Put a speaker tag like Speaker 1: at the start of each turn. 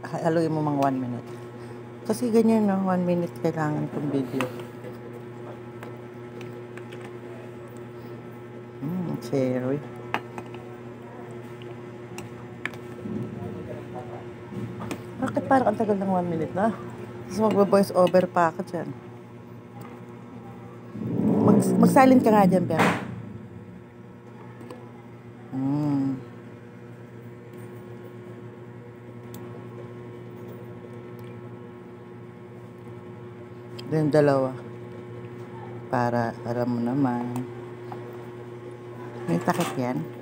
Speaker 1: haluin mo mga 1 minute. Kasi ganyan, no? 1 minute kailangan itong video. Cherry. Bakit parang ang tagal ng 1 minute na? Tapos magbo-voice over pa ako dyan. Mag-silent ka nga dyan, pero. Yung dalawa. Para alam mo naman. May takip yan.